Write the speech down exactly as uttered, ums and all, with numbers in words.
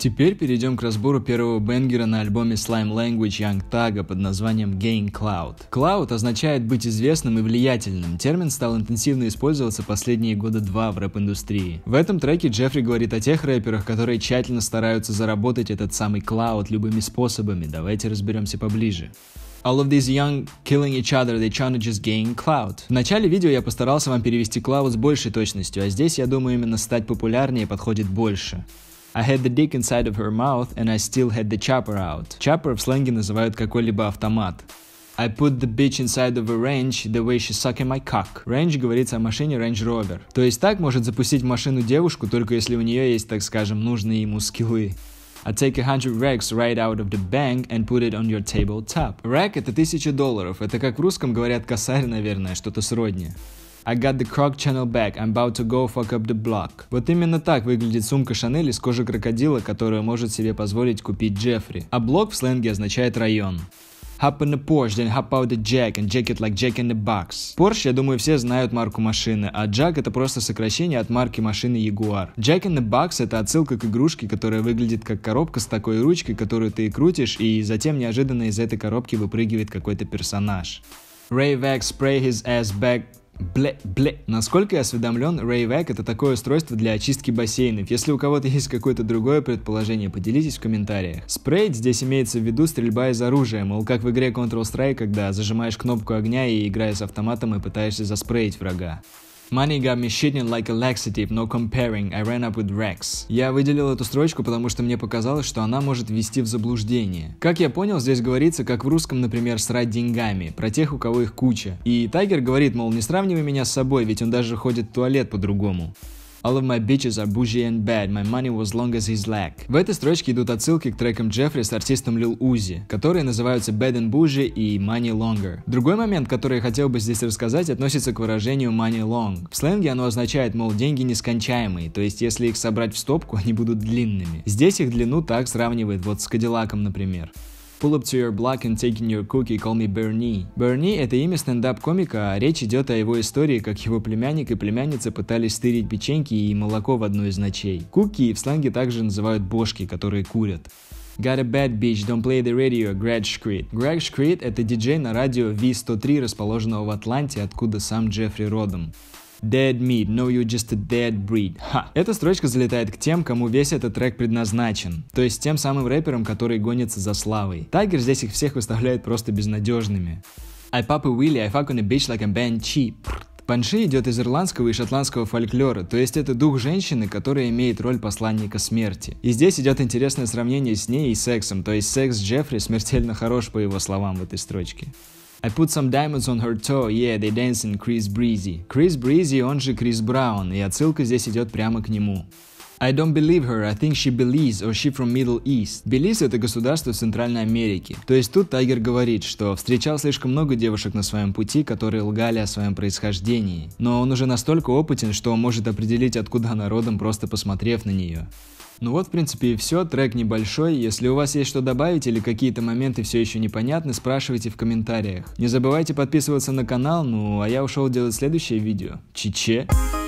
Теперь перейдем к разбору первого бенгера на альбоме Slime Language Young Thug под названием Gain Clout. Clout означает быть известным и влиятельным. Термин стал интенсивно использоваться последние года два в рэп-индустрии. В этом треке Джеффри говорит о тех рэперах, которые тщательно стараются заработать этот самый clout любыми способами. Давайте разберемся поближе. All of these young killing each other, they trying to just gain clout. В начале видео я постарался вам перевести clout с большей точностью, а здесь, я думаю, именно стать популярнее подходит больше. I had the dick inside of her mouth, and I still had the chopper out. Chopper в сленге называют какой-либо автомат. I put the bitch inside of a range, the way she's sucking my cock. Range говорится о машине Range Rover. То есть так может запустить в машину девушку, только если у нее есть, так скажем, нужные ему скиллы. I take a hundred racks right out of the bank and put it on your tabletop. Rack — это тысяча долларов. Это как в русском говорят косарь, наверное, что-то сродни. I got the Croc channel back, I'm about to go fuck up the block. Вот именно так выглядит сумка Шанель из кожи крокодила, которую может себе позволить купить Джеффри. А блок в сленге означает район. Hop in the Porsche, then hop out the Jack and jack it like Jack in the Box. Porsche, я думаю, все знают марку машины, а Jack — это просто сокращение от марки машины Jaguar. Jack in the Box — это отсылка к игрушке, которая выглядит как коробка с такой ручкой, которую ты крутишь, и затем неожиданно из этой коробки выпрыгивает какой-то персонаж. Ray-Vac spray his ass back. Бле, бле. Насколько я осведомлен, Ray-Vac — это такое устройство для очистки бассейнов. Если у кого-то есть какое-то другое предположение, поделитесь в комментариях. Спрейт здесь имеется в виду стрельба из оружия, мол, как в игре Counter-Strike, когда зажимаешь кнопку огня и, играя с автоматом, и пытаешься заспреить врага. Money got me shitting like a laxative, no comparing, I ran up with Rex. Я выделил эту строчку, потому что мне показалось, что она может ввести в заблуждение. Как я понял, здесь говорится, как в русском, например, срать деньгами, про тех, у кого их куча. И Тайгер говорит, мол, не сравнивай меня с собой, ведь он даже ходит в туалет по-другому. All of my bitches are bougie and bad, my money was long as his leg. В этой строчке идут отсылки к трекам Джеффри с артистом Lil Uzi, которые называются Bad and Bougie и Money Longer. Другой момент, который я хотел бы здесь рассказать, относится к выражению money long. В сленге оно означает, мол, деньги нескончаемые, то есть если их собрать в стопку, они будут длинными. Здесь их длину так сравнивает вот с Кадиллаком, например. Pull up to your block and taking your cookie, call me Bernie. Bernie — это имя стендап-комика, а речь идет о его истории, как его племянник и племянница пытались стырить печеньки и молоко в одну из ночей. Куки в сленге также называют бошки, которые курят. Got a bad bitch, don't play the radio, Greg Street. Greg Street — это диджей на радио ви сто три, расположенного в Атланте, откуда сам Джеффри родом. Dead meat, no you just a dead breed. Ха. Эта строчка залетает к тем, кому весь этот трек предназначен. То есть тем самым рэперам, которые гонятся за славой. Тайгер здесь их всех выставляет просто безнадежными. I pop a wheelie, I fuck on a bitch like I'm band cheap. Банши идет из ирландского и шотландского фольклора, то есть это дух женщины, которая имеет роль посланника смерти. И здесь идет интересное сравнение с ней и сексом, то есть секс Джеффри смертельно хорош, по его словам, в этой строчке. I put some diamonds on her toe, yeah, they dancing Chris Breezy. Chris Breezy, он же Крис Браун, и отсылка здесь идет прямо к нему. I don't believe her, I think she Belize, or she from Middle East. Белиз — это государство в Центральной Америке. То есть тут Тайгер говорит, что встречал слишком много девушек на своем пути, которые лгали о своем происхождении. Но он уже настолько опытен, что может определить, откуда она родом, просто посмотрев на нее. Ну вот, в принципе, и все. Трек небольшой. Если у вас есть что добавить или какие-то моменты все еще непонятны, спрашивайте в комментариях. Не забывайте подписываться на канал, ну а я ушел делать следующее видео. Че-че?